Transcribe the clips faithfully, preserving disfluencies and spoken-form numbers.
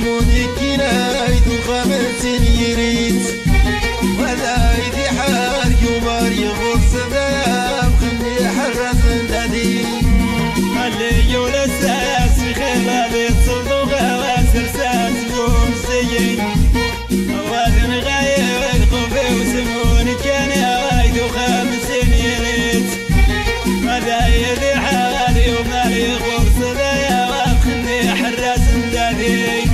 وسموني كنايد وخمس يريد وذا يدي حار يومار يغرس ذا وخلي حرس دادي اللي يولى الساس في خلال الصدوغة وسرسات ومسيين وادن غايب خوفي وسموني كنايد وخمس يريد وذا يدي حار يومار يغرس ذا وخلي حرس دادي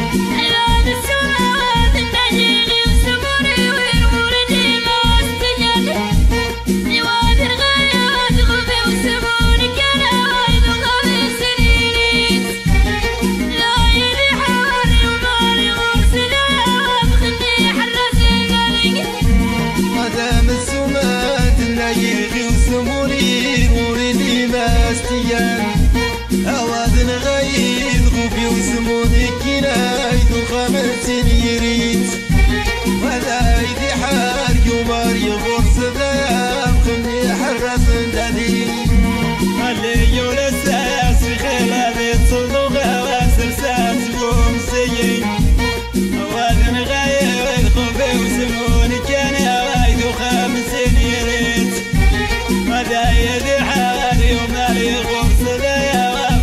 أوادن غايد غوبي وسموني كنايد وخمس يريد وذا يدي حار يومار يغرس ذا وخلي حرس دادي اللي يولى الساس في خلال الصدوغة وسرسات ومسيين أوادن غايد غوبي وسموني كنايد وخمس يريد وذا يدي حار يومار يغرس ذا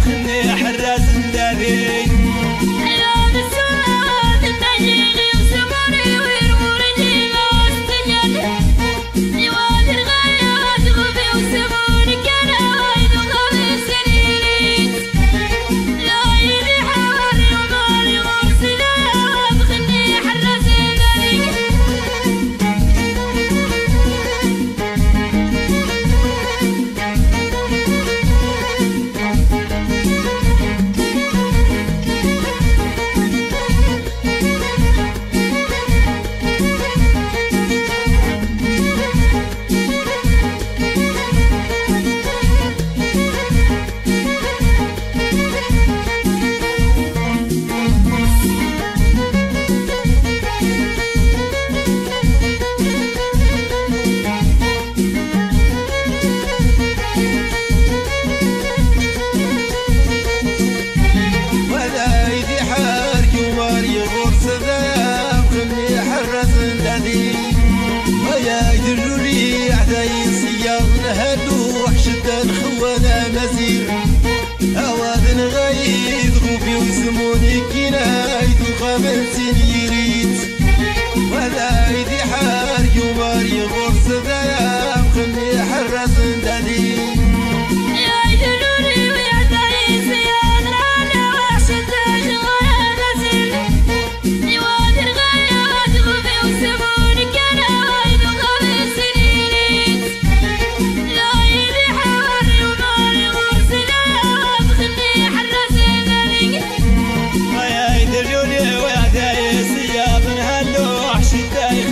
ويا يدلولي أعداي صياغنا هدو وحشة خوانا مسير أوادن غايد غوبي وسموني كنايد وخمس يريد وذا يدي حار يومار يغرس ذا وخلي حرس دادي ويا يدلولي ويا دايس يا ابن هاللوح شداي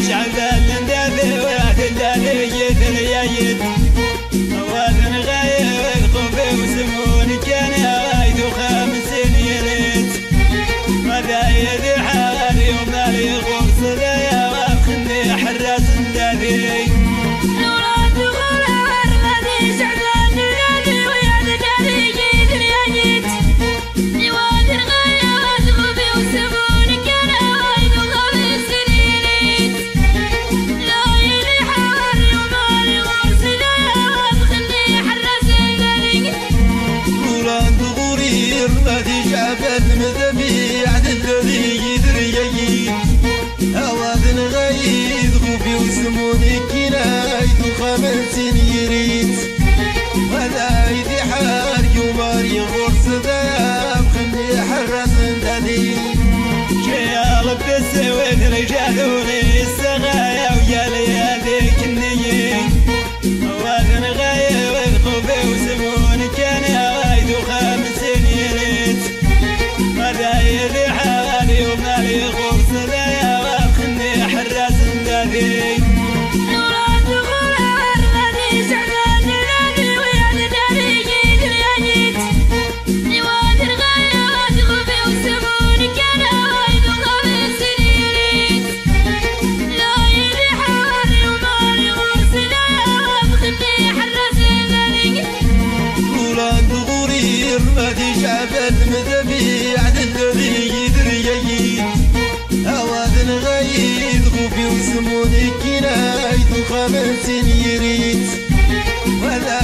شعبان لندافي ويعتداني يدريايد وادن غايب خوفي وسموني كان عايد وخمسين يريد ماذا يدي حالي ومالي غرس ذا وابخني حراس ندافي المذبيع الذي يدري أوادن غايد غوبي وسموني كنايد وخمس يريد وذا يدي حار يوماري غرس ذا خلي حراس ندادي شيال بسويت رجالوني السغايا ويا ليالي كنيين أوادن غايد غوبي وسموني كنايد وخمس يريد ماذا يدي حالي ومالي غرس ذا وابخني حراس ندادي نورات غرار غادي شعبان نادي ويعتداني يدريايد نواد الغايات غوبي وسموني كان عايد وخمس يريد لا يدي حالي ومالي غرس ذا وابخني حراس ندادي نورات غرير مادي شعبان مذبيع الذي يدري أوادن غايد غوبي وسموني كنايد وخمس يريد ولا